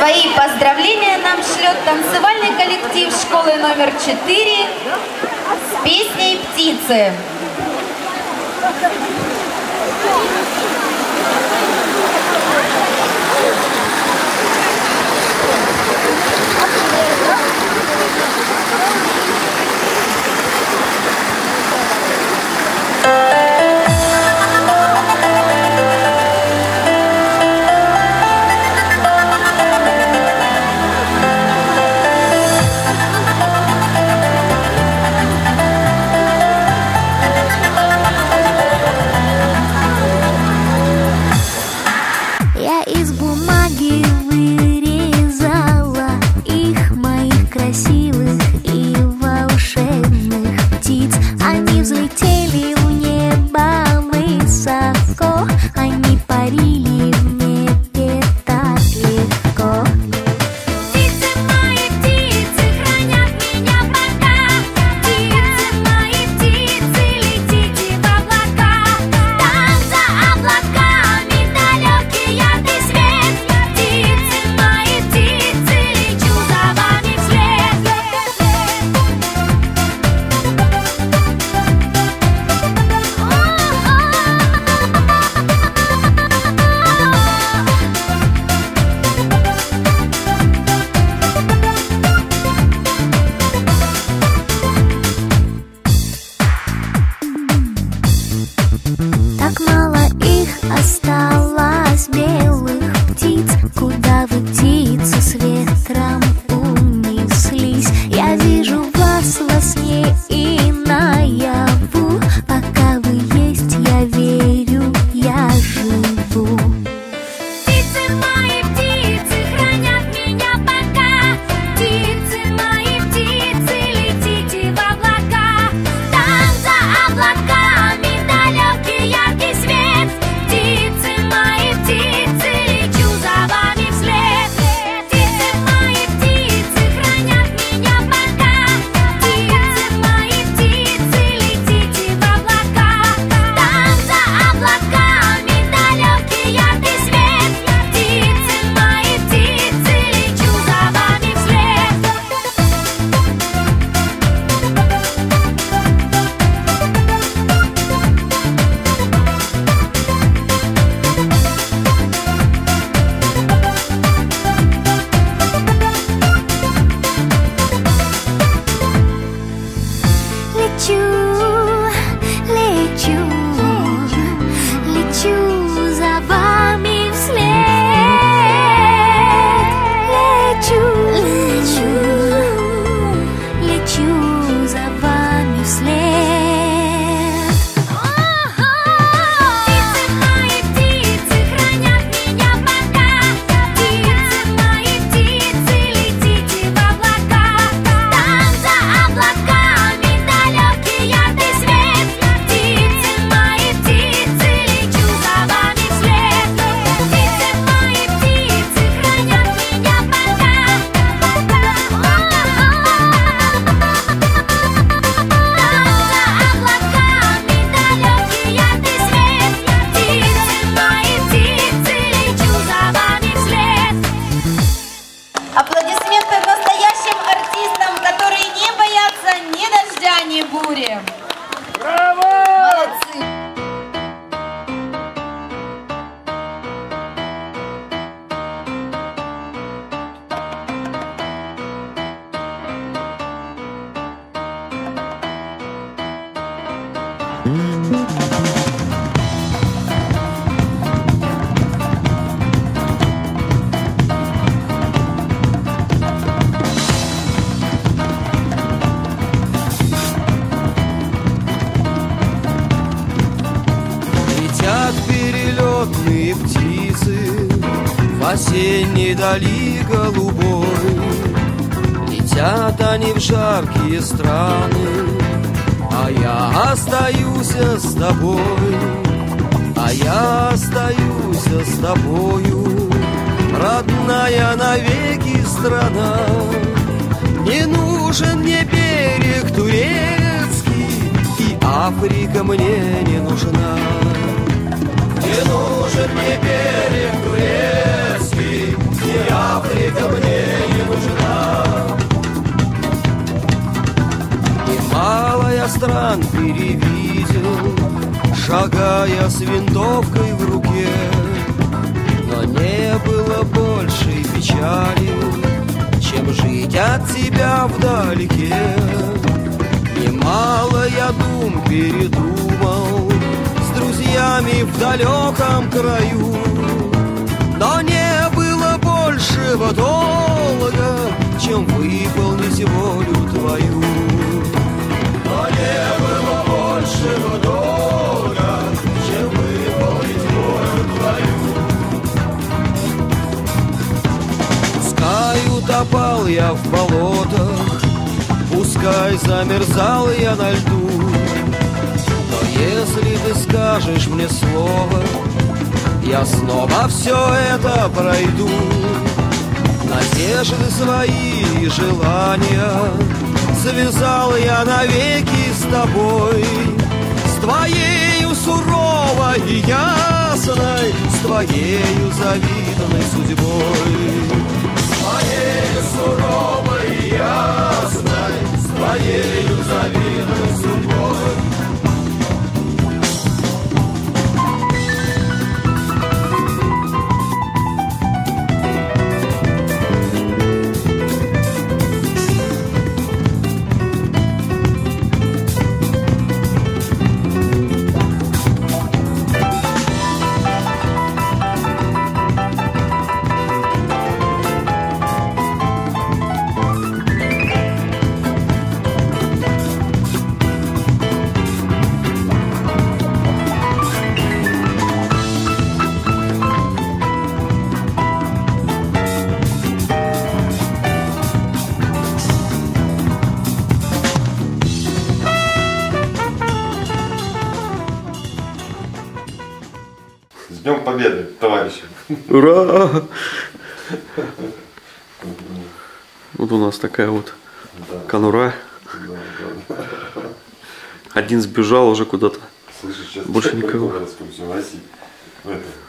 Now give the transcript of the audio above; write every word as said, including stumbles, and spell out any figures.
Свои поздравления нам шлет танцевальный коллектив школы номер четыре с песней «Птицы». Осенней дали голубой летят они в жаркие страны, а я остаюсь с тобой, а я остаюсь с тобою, родная навеки страна. Не нужен мне берег турецкий, и Африка мне не нужна. Не нужен мне берег турецкий, и Африка линейка мне не нужна. Немало я стран перевидел, шагая с винтовкой в руке, но не было большей печали, чем жить от тебя вдалеке. Немало я дум передумал с друзьями в далеком краю, но не было большего долга, чем выполнить волю твою. Но не было большего долга, чем выполнить волю твою. Пускай утопал я в болотах, пускай замерзал я на льду, но если ты скажешь мне слово, я снова все это пройду. Надежды свои, желания связал я навеки с тобой, с твоею суровой и ясной, с твоею завидной судьбой. С твоею суровой и ясной, с твоею завидной судьбой. С Днем Победы, товарищи! Ура! Вот у нас такая вот Да. конура. Да, да. Один сбежал уже куда-то. Слышишь, сейчас Больше никого. распустим, Василий. В это,